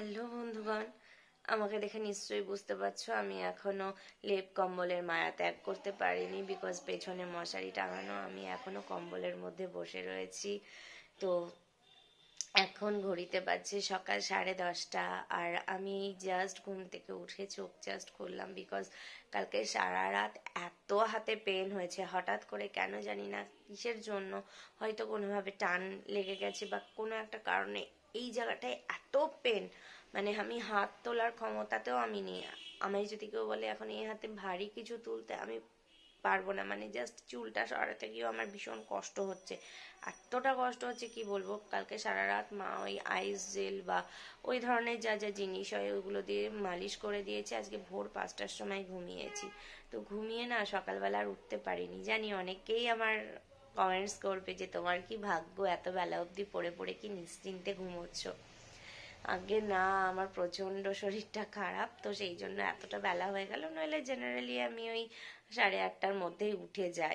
Hello বন্ধুগণ, আমাকে দেখে নিশ্চয়ই বুঝতে পারছো আমি এখনো লেপ কম্বলের মায়া ত্যাগ করতে পারিনি, বিকজ পেছনে মশারি টাঙানো, আমি এখনো কম্বলের মধ্যে বসে রয়েছি। তো এখন ঘড়িতে বাজছে সকাল 10:30, আর আমি জাস্ট ঘুম থেকে উঠে চোখ জাস্ট খুললাম, বিকজ কালকে সারা রাত এত হাতে পেন হয়েছে হঠাৎ করে, কেন জানি না কিসের জন্য, হয়তো কোনোভাবে টান লেগে গেছে বা কোনো একটা কারণে এই জায়গাটায় এত পেন, মানে আমি হাত তোলার ক্ষমতাতেও আমি নেই। আমি যদি কেউ বলে এখন এই হাতে ভারী কিছু তুলতে, আমি পারবো না, মানে জাস্ট চুলটা সরাতে গিয়েও আমার ভীষণ কষ্ট হচ্ছে, এতটা কষ্ট হচ্ছে কি বলবো। কালকে সারা রাত মা ওই আইস জেল বা ওই ধরনের যা যা জিনিস হয় ওগুলো দিয়ে মালিশ করে দিয়েছে। আজকে ভোর 5টার সময় ঘুমিয়েছি, তো ঘুমিয়ে না সকালবেলা আর উঠতে পারিনি। জানি অনেকেই আমার কমেন্টস করবে যে তোমার কি ভাগ্য, এত বেলা অবধি পড়ে পড়ে কি নিশ্চিন্তে ঘুমোচ্ছ। আগে না, আমার প্রচন্ড শরীরটা খারাপ, তো সেই জন্য এতটা বেলা হয়ে গেল, নইলে জেনারেলি আমি ওই 8:30টার মধ্যেই উঠে যাই,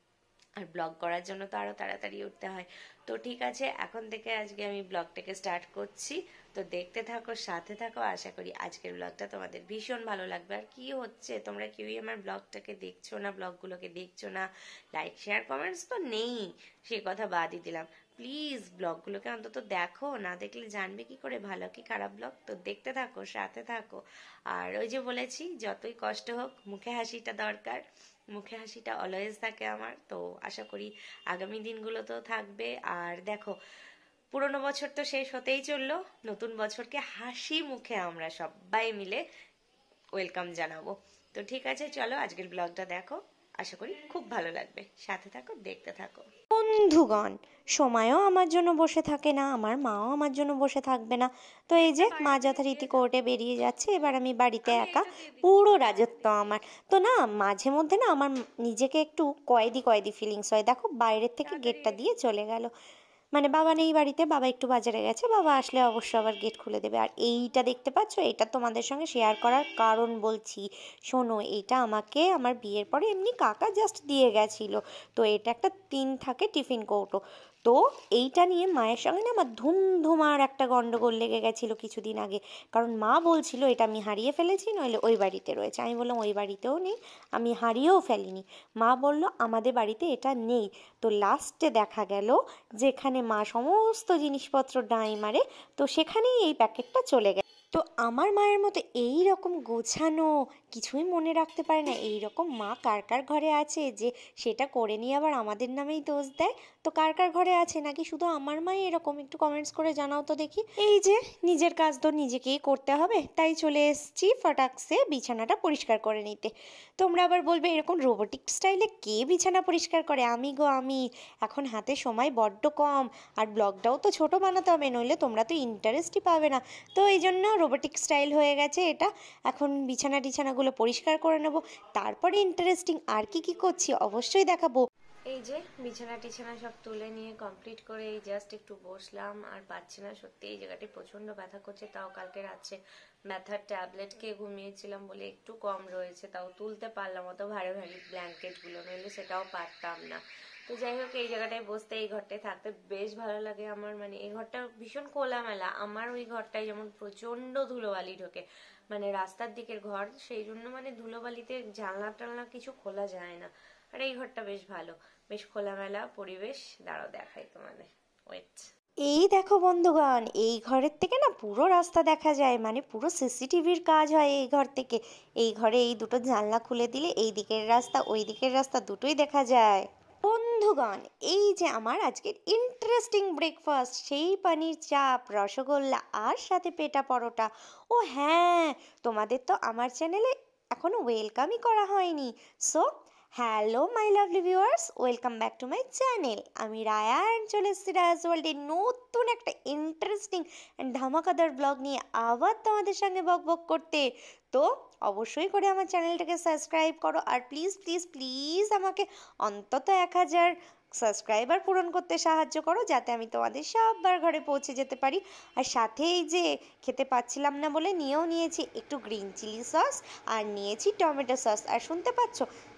আর ব্লগ করার জন্য তো আরো তাড়াতাড়ি উঠতে হয়। তো ঠিক আছে, এখন থেকে আজকে আমি ব্লগটাকে স্টার্ট করছি, তো দেখতে থাকো, সাথে থাকো। আশা করি আজকের ব্লগটা তোমাদের ভীষণ ভালো লাগবে। আর কি হচ্ছে, তোমরা কেউই আমার ব্লগটাকে দেখছো না, ব্লগগুলোকে দেখছো না, লাইক শেয়ার কমেন্টস তো নেই, সে কথা বাদই দিলাম। প্লিজ ব্লগগুলোকে অন্তত দেখো, না দেখলে জানবে কি করে ভালো কি খারাপ ব্লগ। তো দেখতে থাকো, সাথে থাকো। আর ওই যে বলেছি, যতই কষ্ট হোক মুখে হাসিটা দরকার, মুখে হাসিটা অলওয়েজ থাকে আমার, তো আশা করি আগামী দিনগুলো তো থাকবে। আর দেখো, পুরনো বছর তো শেষ হতেই চললো, নতুন বছরকে হাসি মুখে আমরা সবাই মিলে ওয়েলকাম জানাবো। তো ঠিক আছে, চলো আজকের ব্লগটা দেখো, আশা করি খুব ভালো লাগবে, সাথে থাকো, দেখতে থাকো। বন্ধুগণ, সময়ও আমার জন্য বসে থাকে না, আমার মাও আমার জন্য বসে থাকবে না। তো এই যে মা যথারীতি কোর্টে বেরিয়ে যাচ্ছে, এবার আমি বাড়িতে একা, পুরো রাজত্ব আমার। তো না, মাঝে মধ্যে না আমার নিজেকে একটু কয়েদি কয়েদি ফিলিংস হয়। দেখো, বাইরের থেকে গেটটা দিয়ে চলে গেল, মানে বাবা নেই বাড়িতে, বাবা একটু বাজারে গেছে, বাবা আসলে অবশ্য আবার গেট খুলে দেবে। আর এইটা দেখতে পাচ্ছ, এটা তোমাদের সঙ্গে শেয়ার করার কারণ বলছি, শোনো, এটা আমাকে আমার বিয়ের পরে এমনি কাকা জাস্ট দিয়ে গেছিল। তো এটা একটা থাকে টিফিন কৌটো। তো এইটা নিয়ে মায়ের সঙ্গে না আমার ধুমধুমার একটা গন্ডগোল লেগে গেছিলো কিছুদিন আগে, কারণ মা বলছিল এটা আমি হারিয়ে ফেলেছি, নইলে ওই বাড়িতে রয়েছে। আমি বললাম ওই বাড়িতেও নেই, আমি হারিয়েও ফেলিনি। মা বলল আমাদের বাড়িতে এটা নেই। তো লাস্টে দেখা গেল যেখানে মা সমস্ত জিনিসপত্র ডাঁই মারে, তো সেখানেই এই প্যাকেটটা চলে গেছে। তো আমার মায়ের মতো এই রকম গোছানো, কিছুই মনে রাখতে পারে না, এই রকম মা কার কার ঘরে আছে যে সেটা করে নিয়ে আবার আমাদের নামেই দোষ দেয়? তো কার কার ঘরে আছে, নাকি শুধু আমার মাই এরকম? একটু কমেন্টস করে জানাও তো দেখি। এই যে নিজের কাজ তো নিজেকেই করতে হবে, তাই চলে এসেছি ফটাকসে বিছানাটা পরিষ্কার করে নিতে। তোমরা আবার বলবে এরকম রোবোটিক স্টাইলে কে বিছানা পরিষ্কার করে? আমি গো আমি। এখন হাতে সময় বড্ড কম, আর ব্লগটাও তো ছোট বানাতে হবে, নইলে তোমরা তো ইন্টারেস্টই পাবে না। তো এই জন্য রোবোটিক স্টাইল হয়ে গেছে এটা। এখন বিছানাগুলো পরিষ্কার করে নেব, তারপরে ইন্টারেস্টিং আর কি কি করছি অবশ্যই দেখাবো। এই যে বিছানা টিছানা সব তুলে নিয়ে কমপ্লিট করে এই জাস্ট একটু বসলাম, আর পাচ্ছি না সত্যি, এই জায়গাটি প্রচন্ড ব্যথা করছে। তাও কালকে রাত্রে ব্যথার ট্যাবলেট খেয়ে ঘুমিয়েছিলাম বলে একটু কম রয়েছে, তাও তুলতে পারলাম, অত ভারী ভারী ব্ল্যাঙ্কেট গুলো, নইলে সেটাও পারতাম না। তো যাই হোক, এই জায়গাটায় বসতে, এই ঘরটায় থাকতে বেশ ভালো লাগে আমার, মানে এই ঘরটা ভীষণ খোলামেলা। আমার ওই ঘরটায় যেমন প্রচন্ড ধুলোবালি ঢোকে, মানে রাস্তার দিকের ঘর, সেই জন্য মানে ধুলোবালিতে জানলা টানলা কিছু খোলা যায় না। আর এই ঘরটা বেশ ভালো, বেশ খোলামেলা পরিবেশ। দাঁড়াও দেখাই তোমাদের, ওয়েট। এই দেখো বন্ধুগণ, এই ঘরের থেকে না পুরো রাস্তা দেখা যায়, মানে পুরো সিসিটিভির কাজ হয় এই ঘর থেকে। এই ঘরে এই দুটো জানলা খুলে দিলে এই দিকের রাস্তা ওই দিকের রাস্তা দুটোই দেখা যায়। বন্ধুগণ, এই যে আমার আজকের ইন্টারেস্টিং ব্রেকফাস্ট, সেই পানির চাপ, রসগোল্লা, আর সাথে পেটা পরোটা। ও হ্যাঁ, তোমাদের তো আমার চ্যানেলে এখনো ওয়েলকামই করা হয়নি। So hello my lovely viewers, welcome back to my channel. আমি রায়া, অ্যান্ড চলে এসেছি রায়াস ওয়ার্ল্ডের নতুন একটা ইন্টারেস্টিং অ্যান্ড ধামাকাদার ব্লগ নিয়ে আবার তোমাদের সঙ্গে বক বক করতে। তো অবশ্যই করে আমার চ্যানেলটাকে সাবস্ক্রাইব করো, আর প্লিজ প্লিজ প্লিজ আমাকে অন্তত 1000 সাবস্ক্রাইবার পূরণ করতে সাহায্য করো, যাতে আমি তোমাদের সবার ঘরে পৌঁছে যেতে পারি। আর সাথে এই যে খেতে পাচ্ছিলাম না বলে নিয়েছি একটু গ্রিন চিলি সস, আর নিয়েছি টমেটো সস, আর শুনতে পাচ্ছ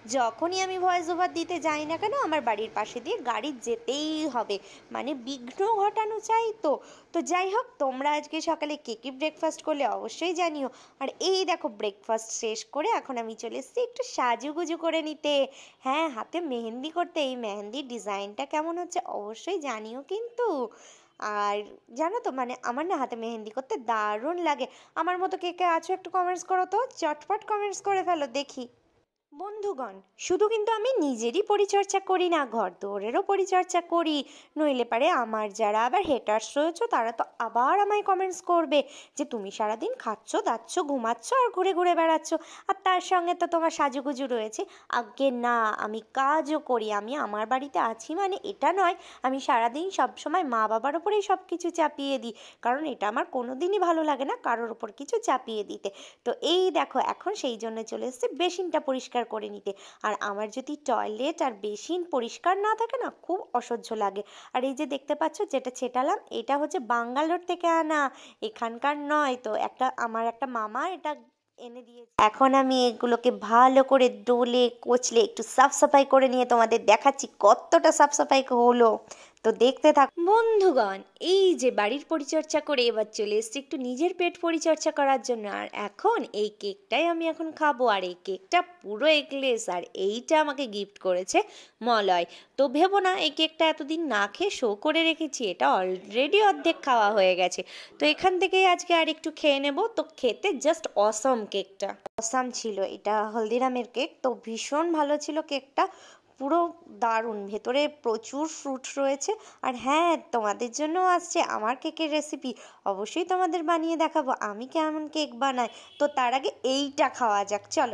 যখনই আমি ভয়েস ওভার দিতে যাই না কেন আমার বাড়ির পাশে দিয়ে গাড়ি যেতেই হবে, মানে বিঘ্ন ঘটানো চাই। তো তো যাই হোক, তোমরা আজকে সকালে কে কি ব্রেকফাস্ট করলে অবশ্যই জানিও। আর এই দেখো ব্রেকফাস্ট শেষ করে এখন আমি চলে এসেছি একটু সাজুগুজু করে নিতে। হ্যাঁ, হাতে মেহেন্দি করতে। এই মেহেন্দির ডিজাইনটা কেমন হচ্ছে অবশ্যই জানিও কিন্তু। আর জানো তো, মানে আমার না হাতে মেহেন্দি করতে দারুণ লাগে। আমার মতো কে কে আছো একটু কমেন্টস করো তো, চটপট কমেন্টস করে ফেলো দেখি। বন্ধুগণ, শুধু কিন্তু আমি নিজেরই পরিচর্যা করি না, ঘর দুয়ারেরও পরিচর্যা করি। নইলে পারে আমার যারা আবার হেটার্স রয়েছে তারা তো আবার আমায় কমেন্টস করবে যে তুমি সারাদিন খাচ্ছ দাচ্ছ ঘুমাচ্ছ আর ঘুরে ঘুরে বেড়াচ্ছ, আর তার সঙ্গে তো তোমার সাজুগুজু রয়েছে। আজ্ঞে না, আমি কাজও করি। আমি আমার বাড়িতে আছি মানে এটা নয় আমি সারাদিন সবসময় মা বাবার ওপরেই সব কিছু চাপিয়ে দিই, কারণ এটা আমার কোনো দিনই ভালো লাগে না কারোর ওপর কিছু চাপিয়ে দিতে। তো এই দেখো এখন সেই জন্য চলে এসেছে বেসিনটা পরিষ্কার করে নিতে। আর আমার যদি টয়লেট আর বেসিন পরিষ্কার না থাকে না খুব অসহ্য লাগে। আর এই যে দেখতে পাচ্ছ যেটা ছেটালাম এটা হচ্ছে বাঙ্গালোর থেকে আনা, এখানকার নয়। তো আমার একটা মামা এটা এনে দিয়েছে। এখন আমি এগুলোকে ভালো করে ডলে কচলে একটু সাফ সাফাই করে নিয়ে তোমাদের দেখাচ্ছি কতটা সাফ সাফাই হলো। তো দেখতে থাক বন্ধুগণ। এই যে বাড়ির পরিচর্যা করে এবার চলে এসেছি একটু নিজের পেট পরিচর্যা করার জন্য। আর এখন এই কেকটাই আমি এখন খাবো। আর এই কেকটা পুরো এগলেস, আর এইটা আমাকে গিফট করেছে মলয়। তো ভেবো না এই কেকটা এতদিন না খেয়ে শো করে রেখেছি, এটা অলরেডি অর্ধেক খাওয়া হয়ে গেছে। তো এখান থেকেই আজকে আর একটু খেয়ে নেব। তো খেতে জাস্ট অসম, কেকটা অসাম ছিল। এটা হলদিরামের কেক, তো ভীষণ ভালো ছিল কেকটা, পুরো দারুণ। ভেতরে প্রচুর ফ্রুট রয়েছে। আর হ্যাঁ, তোমাদের জন্য আসছে আমার কেকের রেসিপি, অবশ্যই তোমাদের বানিয়ে দেখাবো আমি কেমন কেক বানাই। তো তার আগে এইটা খাওয়া যাক, চলো।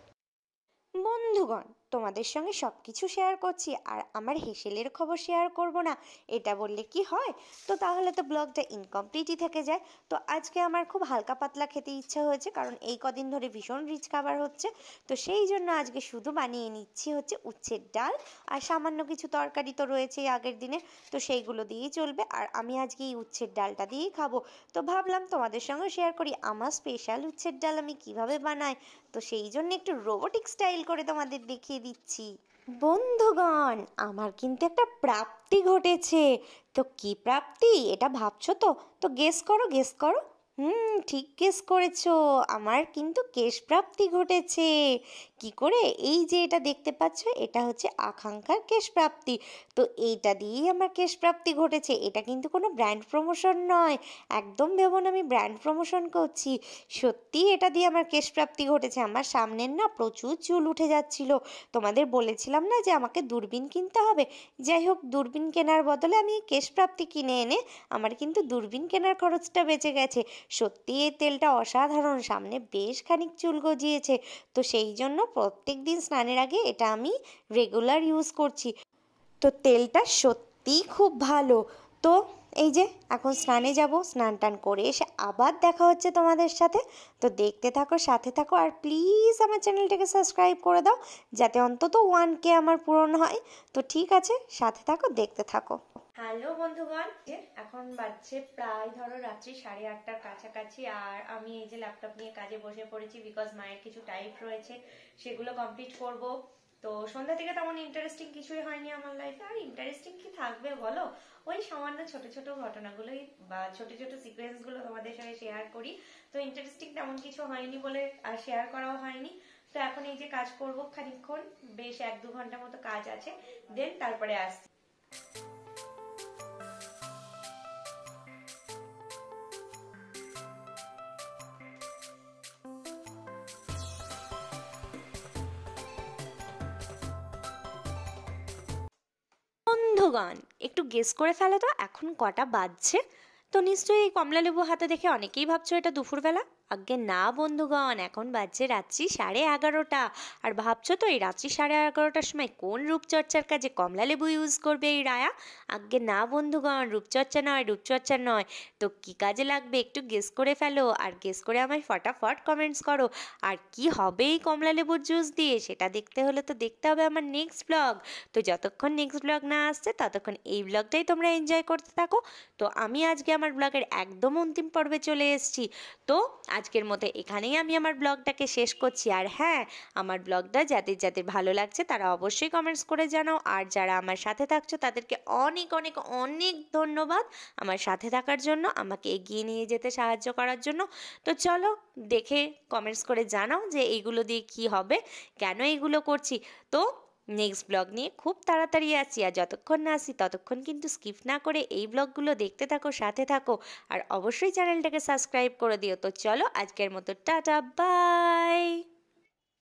বন্ধুগণ, তোমাদের সঙ্গে সব কিছু শেয়ার করছি আর আমার হেসেলের খবর শেয়ার করব না, এটা বললে কি হয়? তো তাহলে তো ব্লগটা ইনকমপ্লিটই থেকে যায়। তো আজকে আমার খুব হালকা পাতলা খেতে ইচ্ছা হয়েছে, কারণ এই কদিন ধরে ভীষণ রিচ খাবার হচ্ছে। তো সেই জন্য আজকে শুধু বানিয়ে নিচ্ছি হচ্ছে উচ্ছের ডাল, আর সামান্য কিছু তরকারি তো রয়েছেই আগের দিনে, তো সেইগুলো দিয়েই চলবে। আর আমি আজকে এই উচ্ছের ডালটা দিয়েই খাবো। তো ভাবলাম তোমাদের সঙ্গে শেয়ার করি আমার স্পেশাল উচ্ছের ডাল আমি কিভাবে বানাই। তো সেই জন্য একটু রোবোটিক স্টাইল করে তোমাদের দেখিয়ে দিচ্ছি। বন্ধুগণ, আমার কিন্তু একটা প্রাপ্তি ঘটেছে। তো কি প্রাপ্তি এটা ভাবছো তো? তো গেস করো, গেস করো। ঠিক গেস করেছো, আমার কিন্তু কেশ প্রাপ্তি ঘটেছে। কি করে? এই যে এটা দেখতে পাচ্ছ এটা হচ্ছে আকাঙ্ক্ষার কেশ প্রাপ্তি। তো এইটা দিয়েই আমার কেশ প্রাপ্তি ঘটেছে। এটা কিন্তু কোনো ব্র্যান্ড প্রমোশন নয়, একদম ভেবো না আমি ব্র্যান্ড প্রমোশন করছি। সত্যি এটা দিয়ে আমার কেশ প্রাপ্তি ঘটেছে। আমার সামনের না প্রচুর চুল উঠে যাচ্ছিল, তোমাদের বলেছিলাম না যে আমাকে দূরবীন কিনতে হবে। যাই হোক, দূরবীন কেনার বদলে আমি কেশ প্রাপ্তি কিনে এনে আমার কিন্তু দূরবীন কেনার খরচটা বেঁচে গেছে। সত্যি এই তেলটা অসাধারণ, সামনে বেশ খানিক চুল গজিয়েছে। তো সেই জন্য প্রত্যেক দিন স্নানের আগে এটা আমি রেগুলার ইউজ করছি। তো তেলটা সত্যিই খুব ভালো। তো এই যে এখন স্নানে যাব, স্নান টান করে এসে আবার দেখা হচ্ছে তোমাদের সাথে। তো দেখতে থাকো, সাথে থাকো, আর প্লিজ আমার চ্যানেলটাকে সাবস্ক্রাইব করে দাও যাতে অন্তত 1K আমার পূরণ হয়। তো ঠিক আছে, সাথে থাকো, দেখতে থাকো। হ্যালো বন্ধুগণ, এখন বাজছে প্রায় ধরো রাত্রি 8:30টার কাছাকাছি। আর আমি এই যে ল্যাপটপ নিয়ে কাজে বসে পড়েছি, বিকজ মায়ের কিছু টাইপ রয়েছে সেগুলো কমপ্লিট করব। তো সন্ধ্যা থেকে তেমন ইন্টারেস্টিং কিছুই হয়নি আমার লাইফে। আর ইন্টারেস্টিং কি থাকবে বলো, ওই সামান্য ছোট ছোট ঘটনাগুলোই বা ছোট ছোট সিকোয়েন্স গুলো তোমাদের সঙ্গে শেয়ার করি। তো ইন্টারেস্টিং তেমন কিছু হয়নি বলে আর শেয়ার করাও হয়নি। তো এখন এই যে কাজ করব খানিকক্ষণ, বেশ 1-2 ঘন্টা মতো কাজ আছে, দেন তারপরে আসছি। বন্ধুগণ, একটু গেস করে ফেলো তো এখন কটা বাজছে। তো নিশ্চয়ই এই কমলা লেবু হাতে দেখে অনেকেই ভাবছো এটা দুপুরবেলা। আজ্ঞে না বন্ধুগণ, এখন বাজছে রাত্রি 11:30। আর ভাবছো তো এই রাত্রি 11:30টার সময় কোন রূপচর্চার কাজে কমলা লেবু ইউজ করবে এই রায়া? আজ্ঞে না বন্ধুগণ, রূপচর্চা নয়, রূপচর্চা নয়। তো কি কাজে লাগবে একটু গেস করে ফেলো, আর গেস করে আমায় ফটাফট কমেন্টস করো। আর কি হবে এই কমলা লেবুর জুস দিয়ে সেটা দেখতে হলে তো দেখতে হবে আমার নেক্সট ব্লগ। তো যতক্ষণ নেক্সট ব্লগ না আসছে ততক্ষণ এই ব্লগটাই তোমরা এনজয় করতে থাকো। তো আমি আজকে আমার ব্লগের একদম অন্তিম পর্বে চলে এসেছি। তো আজকের মতো এখানেই আমি আমার ব্লগটাকে শেষ করছি। আর হ্যাঁ, আমার ব্লগটা যাদের যাদের ভালো লাগছে তারা অবশ্যই কমেন্টস করে জানাও। আর যারা আমার সাথে থাকছো তাদেরকে অনেক অনেক অনেক ধন্যবাদ আমার সাথে থাকার জন্য, আমাকে এগিয়ে নিয়ে যেতে সাহায্য করার জন্য। তো চলো দেখে কমেন্টস করে জানাও যে এইগুলো দিয়ে কি হবে, কেন এইগুলো করছি। তো নেক্সট ব্লগ নিয়ে খুব তাড়াতাড়ি আসি, আর যতক্ষণ না আসি ততক্ষণ কিন্তু স্কিপ না করে এই ব্লগগুলো দেখতে থাকো, সাথে থাকো, আর অবশ্যই চ্যানেলটাকে সাবস্ক্রাইব করে দিও। তো চলো আজকের মতো টাটা, বাই।